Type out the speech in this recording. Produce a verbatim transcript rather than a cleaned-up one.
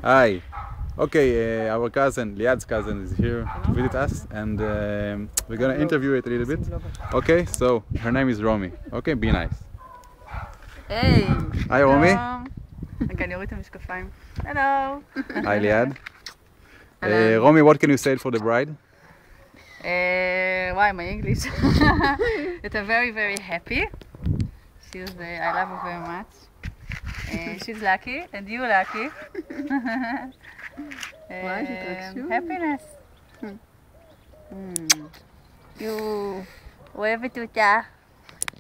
Hi. Okay, uh, our cousin, Liad's cousin, is here to visit us, and um, we're gonna interview it a little bit. Okay, so her name is Romy. Okay, be nice. Hey. Hi, Romy. רגע, אני אוריד את המשקפיים. Hello. Hi, Liad. Uh, Romy, what can you say for the bride? Uh, why my English? That I'm very very happy. She's uh, I love her very much. Uh, she's lucky and you lucky. וואי, התרגשות. Happiness. You אוהבת אותה.